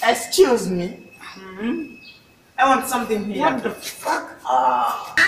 Excuse me. I want something here. What the fuck?